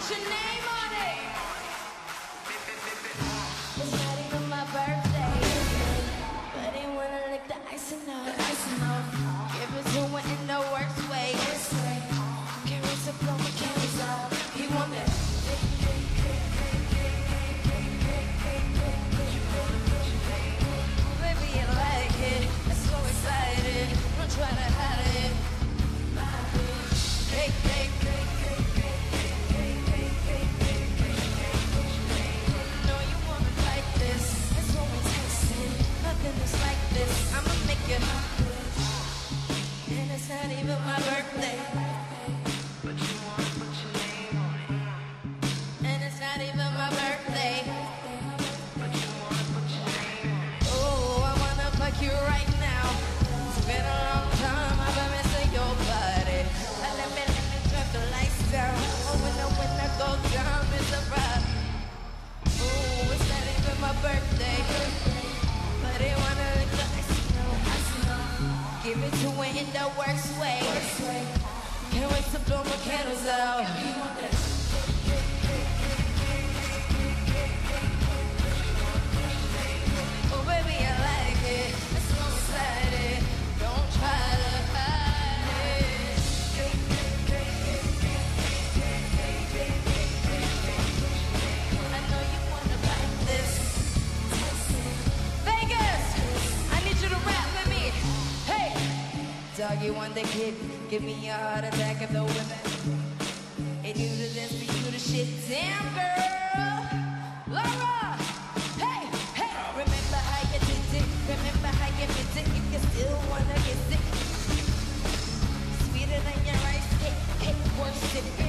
put your name on it. It's not even my birthday, but they wanna lick the icing off. Give it to her in the worst way. Can't raise a blow my candles out. He want that. Baby, you like it. It's so excited. Don't try to hide it. Hey, hey, hey. Like this, I'ma make it. And it's not even my birthday, but you wanna put your name on it. And it's not even my birthday, but you wanna put your name on it. Oh, I wanna fuck you right now. It's been a long time I've been missing your body. Let me drop the lights down. Open up when I go down, it's a ride. Oh, it's not even my birthday, but they wanna lick the icing off. Give it to her in the worst way. Can't wait to blow my candles out. Oh baby, I like it. It's so excited. Don't try to hide it. I know you wanna like this. Vegas, I need you to rap with me. Hey, doggy want the kid, give me a heart attack of the women. And you to this, be you the shit, damn girl. Laura, hey, hey, remember how you did it, remember how you did it. If you still wanna get sick, sweeter than your rice cake, cake worship.